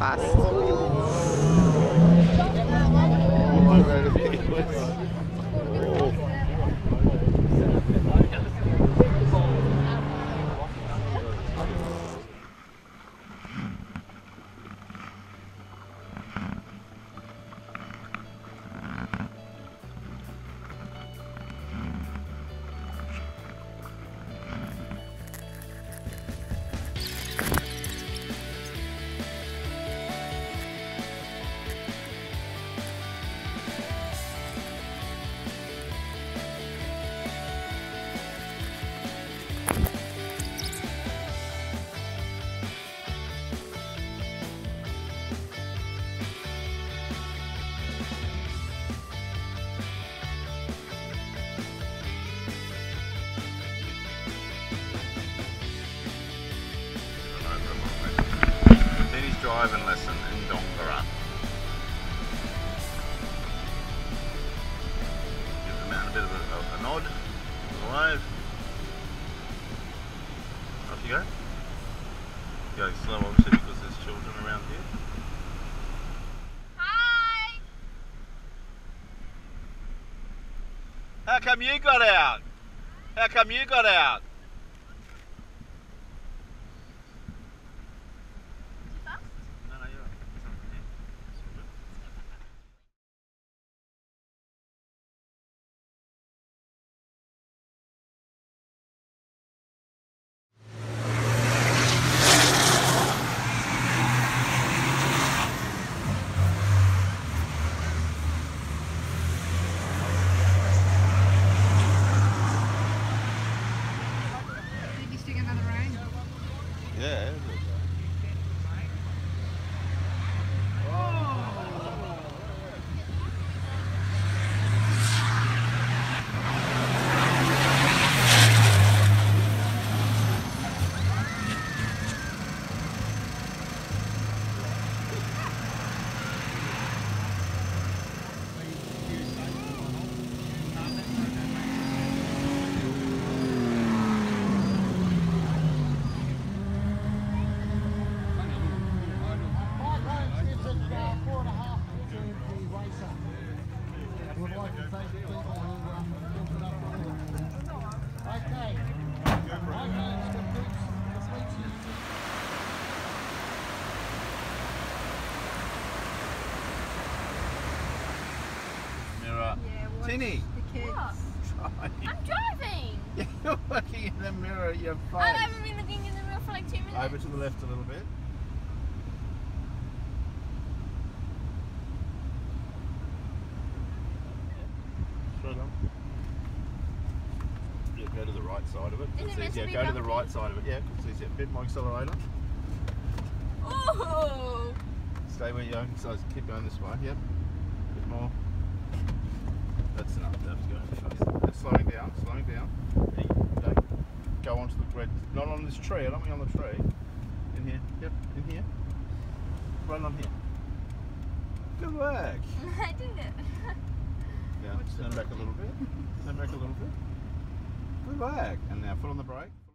fast. Driving lesson in Dongora. Give the man a bit of a nod, a wave. Off you go. Going slow obviously because there's children around here. Hi! How come you got out? How come you got out? Yeah. Tinny! The kids. I'm driving! You're looking in the mirror at your face. I haven't been looking in the mirror for like 2 minutes. Over to the left a little bit. Straight on. Yeah, go to the right side of it. Is it meant to be Go to the bumpy? right side of it, yeah, because it's easier. Bit more accelerator. Oh! Stay where you're going, so keep going this way, yep. Bit more. That's enough, that's good. It's slowing down, slowing down. Don't go onto the red, not on this tree, I don't mean on the tree. In here, yep, in here. Right on here. Good work. I did it. Yeah, turn back a little bit. Turn back a little bit. Good work. And now foot on the brake.